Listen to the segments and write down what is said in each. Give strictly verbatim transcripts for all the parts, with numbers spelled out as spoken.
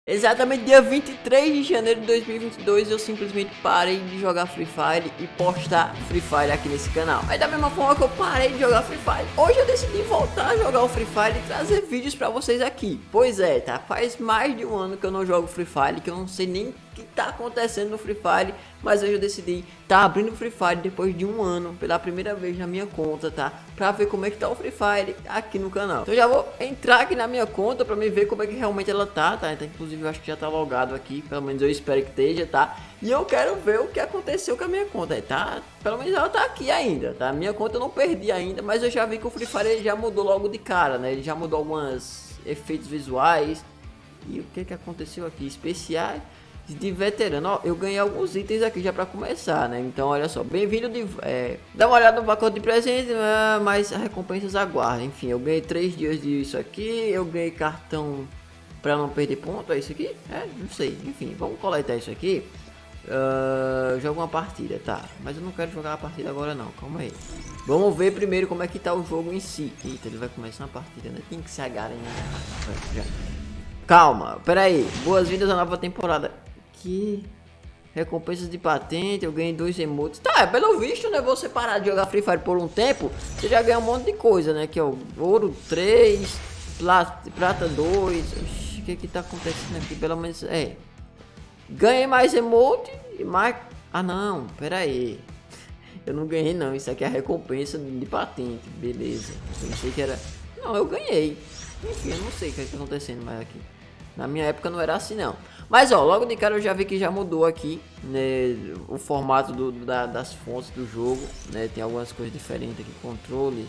Exatamente dia vinte e três de janeiro de dois mil e vinte e dois eu simplesmente parei de jogar Free Fire e postar Free Fire aqui nesse canal. Mas da mesma forma que eu parei de jogar Free Fire, hoje eu decidi voltar a jogar o Free Fire e trazer vídeos pra vocês aqui. Pois é, tá? Faz mais de um ano que eu não jogo Free Fire, que eu não sei nem o que tá acontecendo no Free Fire, mas hoje eu decidi tá abrindo o Free Fire depois de um ano, pela primeira vez na minha conta, tá? Pra ver como é que tá o Free Fire aqui no canal. Então já vou entrar aqui na minha conta pra me ver como é que realmente ela tá, tá? Então, inclusive eu acho que já tá logado aqui, pelo menos eu espero que esteja, tá? E eu quero ver o que aconteceu com a minha conta, tá? Pelo menos ela tá aqui ainda, tá? Minha conta eu não perdi ainda, mas eu já vi que o Free Fire ele já mudou logo de cara, né? Ele já mudou alguns efeitos visuais. E o que que aconteceu aqui? Especiais de veterano. Ó, eu ganhei alguns itens aqui já pra começar, né? Então olha só, bem-vindo de... É, dá uma olhada no pacote de presente, uh, mas recompensas aguardam. Enfim, eu ganhei três dias disso aqui, eu ganhei cartão pra não perder ponto, é isso aqui? É, não sei, enfim, vamos coletar isso aqui. Uh, joga uma partida, tá? Mas eu não quero jogar a partida agora não, calma aí. Vamos ver primeiro como é que tá o jogo em si. Eita, ele vai começar uma partida, né? Tem que se agarrar, né? Calma, pera aí. Boas-vindas à nova temporada. Que recompensas de patente, eu ganhei dois emotes. Tá, pelo visto, né? Você parar de jogar Free Fire por um tempo, você já ganha um monte de coisa, né? Que é o ouro três, prata, prata dois. Oxi, o que que tá acontecendo aqui? Pelo menos, é. Ganhei mais emote e mais... Ah, não, pera aí. Eu não ganhei, não. Isso aqui é a recompensa de patente, beleza. Eu pensei que era... Não, eu ganhei. Enfim, eu não sei o que está acontecendo mais aqui. Na minha época não era assim não. Mas ó, logo de cara eu já vi que já mudou aqui, né, o formato do, da, das fontes do jogo, né? Tem algumas coisas diferentes aqui, controles.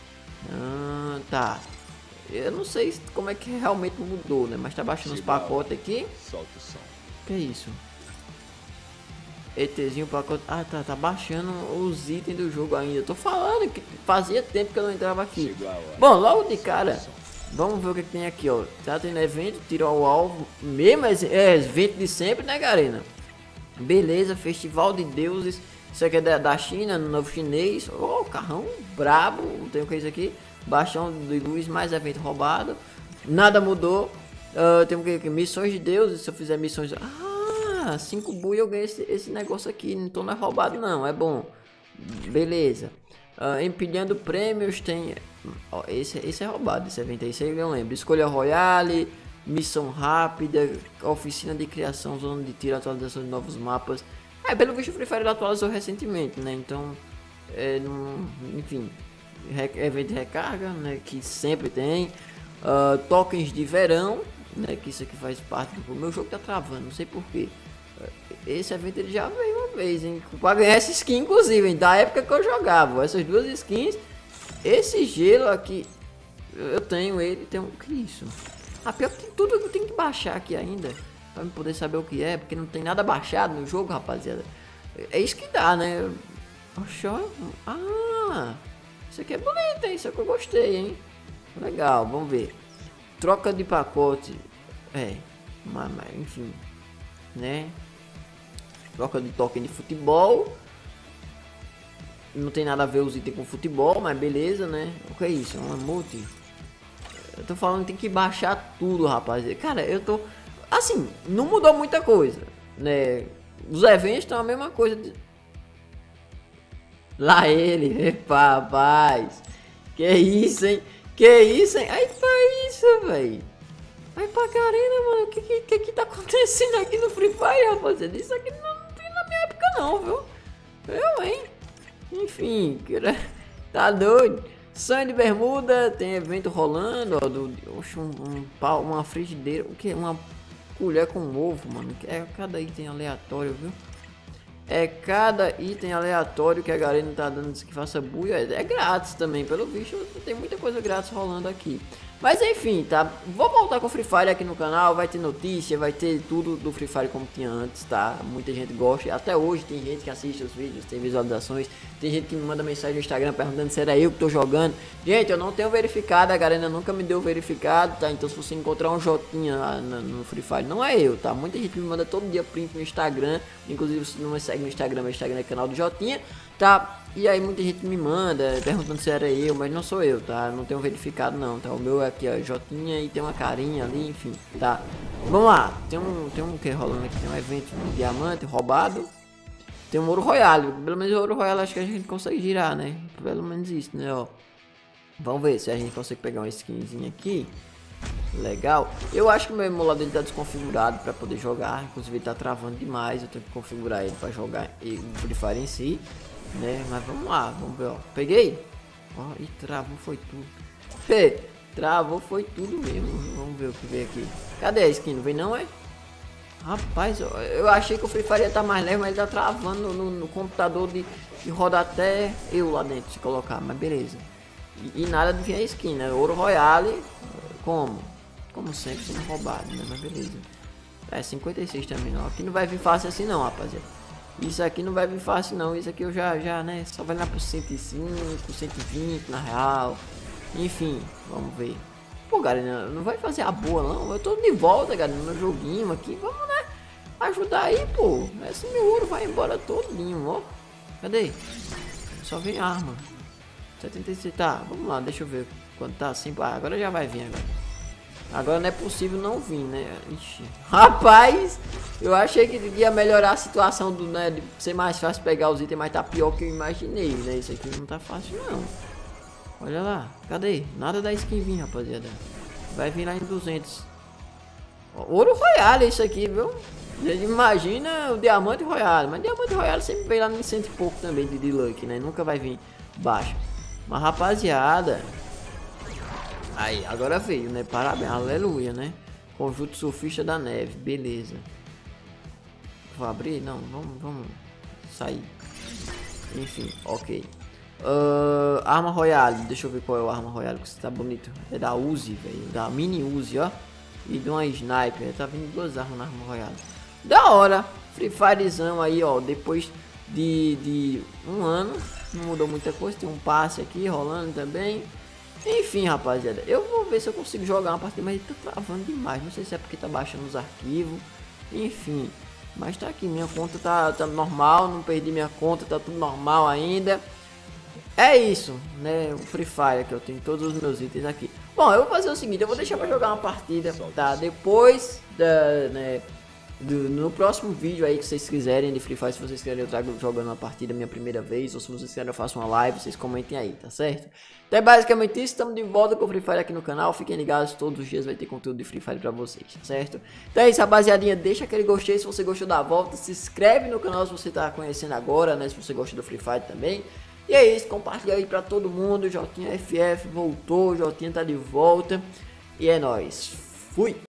Ah, tá. Eu não sei como é que realmente mudou, né? Mas tá baixando os pacotes aqui. Solta o som. Que é isso? ETzinho, pacote. Ah, tá, tá baixando os itens do jogo ainda. Eu tô falando que fazia tempo que eu não entrava aqui. Bom, logo de cara, vamos ver o que, que tem aqui, ó. Tá tendo evento, tiro ao alvo. Mesmo é evento de sempre, né, Garena? Beleza, Festival de Deuses. Isso aqui é da, da China, no novo chinês. Oh, carrão brabo. Tem o que é isso aqui? Baixão de luz, mais evento roubado. Nada mudou. Uh, tem o que aqui? Missões de deuses. Se eu fizer missões. Ah, cinco bui eu ganhei esse, esse negócio aqui. Então não é roubado, não. É bom. Beleza. Uh, empilhando prêmios. Tem. Ó, esse, esse é roubado. Esse evento aí, esse aí eu lembro. Escolha Royale. Missão rápida. Oficina de criação. Zona de tiro. Atualização de novos mapas. É, pelo visto o Free Fire atualizou recentemente, né? Então. É, não, enfim. Re, evento de recarga, né? Que sempre tem. Uh, tokens de verão, né, que isso aqui faz parte do meu jogo, tá travando, não sei porquê. Esse evento ele já veio uma vez, hein, pra ganhar essa skin, inclusive, hein, da época que eu jogava, essas duas skins. Esse gelo aqui, eu tenho ele, tem um, que isso? Ah, pior que tem tudo que eu tenho que baixar aqui ainda, pra me poder saber o que é, porque não tem nada baixado no jogo, rapaziada. É isso que dá, né? Oxa, ah, isso aqui é bonito, hein, isso aqui eu gostei, hein. Legal, vamos ver. Troca de pacote. É, mas, mas enfim, né? Troca de token de futebol. Não tem nada a ver os itens com futebol, mas beleza, né? O que é isso? É uma multi. Eu tô falando que tem que baixar tudo, rapaz. Cara, eu tô... Assim, não mudou muita coisa, né? Os eventos estão a mesma coisa. De... Lá ele, epa, rapaz. Que isso, hein? Que isso, hein? Ai, pra isso, velho. Ai, pra caramba, mano. O que, que que que tá acontecendo aqui no Free Fire, rapaziada? Isso aqui não, não tem na minha época, não, viu? Eu, hein? Enfim, tá doido. Sonho de bermuda, tem evento rolando, ó. Do, oxe, um, um pau, uma frigideira. O que? Uma colher com ovo, mano. É cada item aleatório, viu? É cada item aleatório que a Garena tá dando que faça buia. É grátis também, pelo visto tem muita coisa grátis rolando aqui. Mas enfim, tá? Vou voltar com o Free Fire aqui no canal. Vai ter notícia, vai ter tudo do Free Fire como tinha antes, tá? Muita gente gosta. Até hoje tem gente que assiste os vídeos, tem visualizações. Tem gente que me manda mensagem no Instagram perguntando se era eu que tô jogando. Gente, eu não tenho verificado, a Garena nunca me deu verificado, tá? Então se você encontrar um Jotinha lá no, no Free Fire, não é eu, tá? Muita gente me manda todo dia print no Instagram. Inclusive se não me segue no Instagram, meu Instagram é canal do Jotinha. Tá, e aí muita gente me manda perguntando se era eu, mas não sou eu, tá? Não tenho verificado não, tá? O meu é aqui, ó, Jotinha e tem uma carinha ali, enfim, tá? Vamos lá, tem um, tem um que rolando aqui, tem um evento de diamante roubado. Tem um ouro royale, pelo menos o ouro royale acho que a gente consegue girar, né? Pelo menos isso, né, ó. Vamos ver se a gente consegue pegar uma skinzinha aqui. Legal. Eu acho que o meu emulador ele tá desconfigurado para poder jogar. Inclusive ele tá travando demais. Eu tenho que configurar ele para jogar o Free Fire em si, né? Mas vamos lá, vamos ver, ó. Peguei. Ó, e travou foi tudo. Fê, travou foi tudo mesmo. Vamos ver o que veio aqui. Cadê a skin? Não vem não, é? Rapaz, eu, eu achei que o Free Fire ia estar tá mais leve, mas ele tá travando no, no computador de, de rodar até eu lá dentro se colocar, mas beleza. E, e nada de vir a skin, né? Ouro Royale, como? Como sempre sendo roubado, né? Mas beleza. É cinquenta e seis também, não. Aqui não vai vir fácil assim não, rapaziada. Isso aqui não vai vir fácil não. Isso aqui eu já, já, né? Só vai lá pro cento e cinco, cento e vinte na real. Enfim, vamos ver. Pô, galera, não vai fazer a boa não. Eu tô de volta, galera, no joguinho aqui. Vamos, né? Ajudar aí, pô. Esse meu ouro vai embora todinho, ó. Cadê? Só vem arma. setenta e seis, tá, vamos lá, deixa eu ver quanto tá assim. Ah, agora já vai vir agora. Agora não é possível não vir, né? Ixi. Rapaz, eu achei que ia melhorar a situação do, né, de ser mais fácil pegar os itens, mas tá pior que eu imaginei, né? Isso aqui não tá fácil não. Olha lá, cadê? Nada da skin vir, rapaziada. Vai vir lá em duzentos. Ouro Royale isso aqui, viu? Imagina o Diamante Royale, mas Diamante Royale sempre vem lá em cento e pouco também de, de Luck, né? Nunca vai vir baixo. Mas rapaziada, aí, agora veio, né? Parabéns, aleluia, né? Conjunto Surfista da Neve, beleza. Vou abrir? Não, vamos, vamos sair. Enfim, ok. Uh, arma Royale, deixa eu ver qual é o arma Royale, que tá bonito. É da Uzi, velho, da Mini Uzi, ó. E de uma Sniper, tá vindo duas armas na arma Royale. Da hora, Free Firezão aí, ó, depois de, de um ano. Não mudou muita coisa, tem um passe aqui rolando também. Enfim, rapaziada, eu vou ver se eu consigo jogar uma partida, mas tá travando demais. Não sei se é porque tá baixando os arquivos. Enfim, mas tá aqui, minha conta tá, tá normal, não perdi minha conta, tá tudo normal ainda. É isso, né, o Free Fire que eu tenho todos os meus itens aqui. Bom, eu vou fazer o seguinte, eu vou deixar pra jogar uma partida, tá, depois da, né... Do, no próximo vídeo aí que vocês quiserem de Free Fire, se vocês quiserem eu trago jogando uma partida minha primeira vez, ou se vocês quiserem eu faço uma live, vocês comentem aí, tá certo? Então é basicamente isso, estamos de volta com o Free Fire aqui no canal, fiquem ligados, todos os dias vai ter conteúdo de Free Fire pra vocês, tá certo? Então é isso, rapaziadinha, deixa aquele gostei se você gostou da volta, se inscreve no canal se você tá conhecendo agora, né, se você gosta do Free Fire também. E é isso, compartilha aí pra todo mundo, Jotinha F F voltou, Jotinha tá de volta, e é nóis, fui!